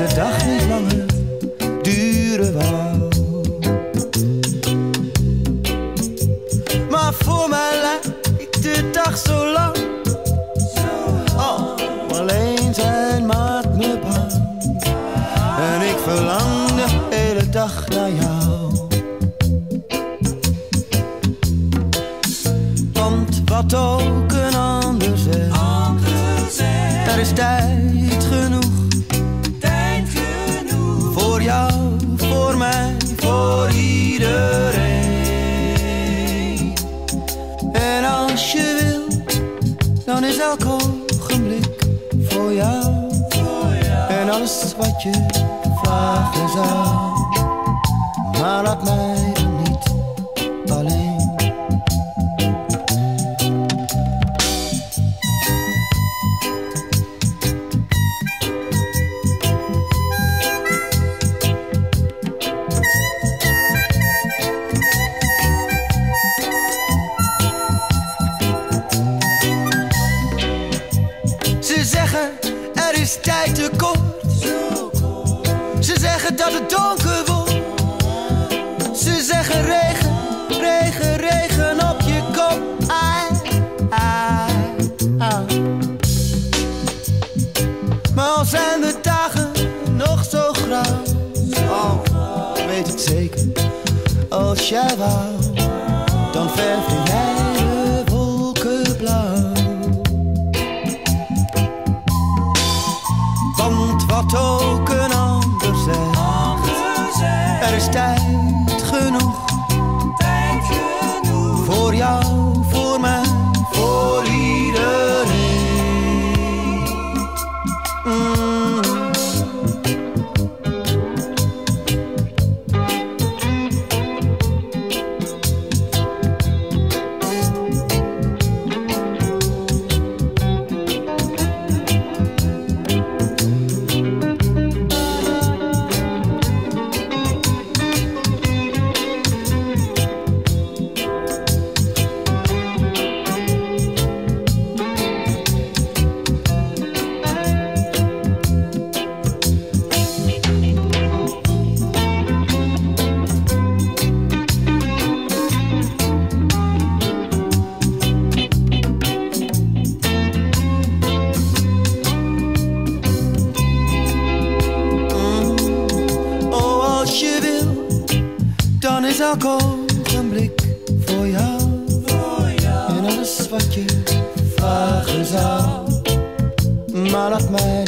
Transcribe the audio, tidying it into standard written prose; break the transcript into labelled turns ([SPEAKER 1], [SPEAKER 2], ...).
[SPEAKER 1] de dag niet langer duren wou. Maar voor mij lijkt de dag zo lang. Oh, alleen zijn maakt me bang. En ik verlang de hele dag naar jou. Want wat ook een ander zegt, er is tijd genoeg.
[SPEAKER 2] Tijd genoeg.
[SPEAKER 1] Voor jou, voor mij, voor iedereen. En als je wil, dan is elk ogenblik voor jou. En alles wat je vragen zou. Maar laat mij dan niet alleen. Ze zeggen er is tijd te kort. Ze zeggen dat het donker wordt. Ze zeggen regen, regen, regen op je kop. Ai, ai, ai. Maar al zijn de dagen nog zo grauw. Oh, weet ik zeker. Als jij wou, dan verfde jij de wolken blauw. Want wat ook een ander zegt, er is tijd genoeg.
[SPEAKER 2] Tijd genoeg.
[SPEAKER 1] Voor jou, voor mij, voor iedereen. Dan is elk ogenblik voor jou. En alles wat je vragen zou. Maar laat mij